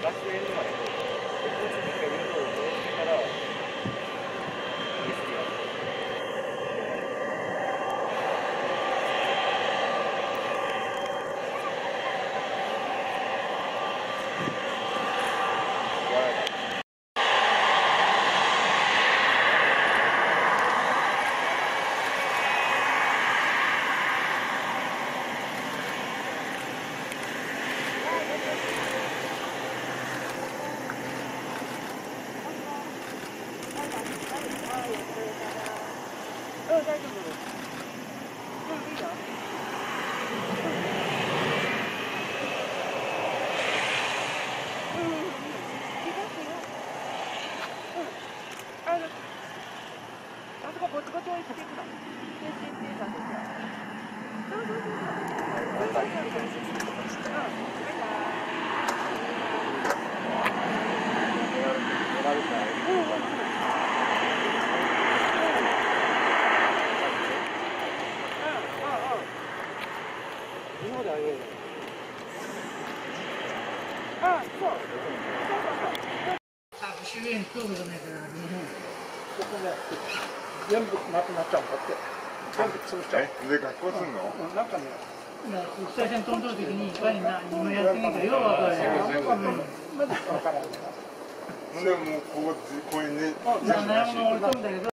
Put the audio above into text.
周辺東部じゃないから日本。 ここね、全部なくなっちゃうんだって。全部潰しちゃう。 で学校すんの？ なんかね。 国際線飛んだ時にいかに何もやってないからよう分かるよ。 まだ分からない。 でもここ公園で。 7山の降りたんだけど、